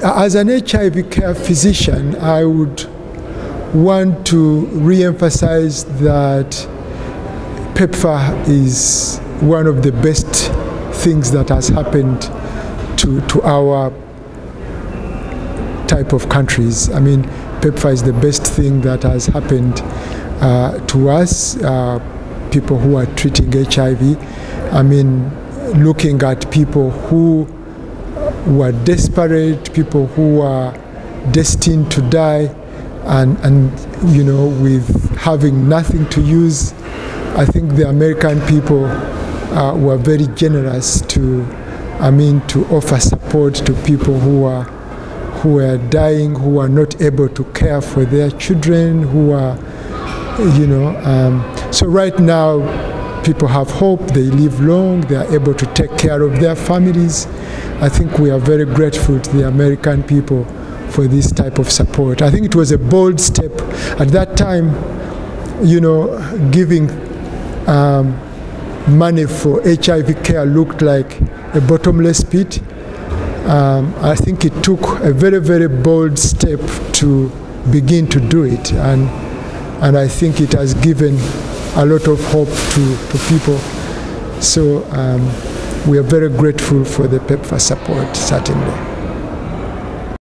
As an HIV care physician, I would want to re-emphasize that PEPFAR is one of the best things that has happened to our type of countries. I mean, PEPFAR is the best thing that has happened to us, people who are treating HIV. I mean, looking at people who were desperate, people who are destined to die, and you know, with having nothing to use. I think the American people were very generous to offer support to people who are dying, who are not able to care for their children, who are, you know, so right now people have hope, they live long, they are able to take care of their families. I think we are very grateful to the American people for this type of support. I think it was a bold step. At that time, you know, giving money for HIV care looked like a bottomless pit. I think it took a very, very bold step to begin to do it, and I think it has given a lot of hope to people. So we are very grateful for the PEPFAR support, certainly.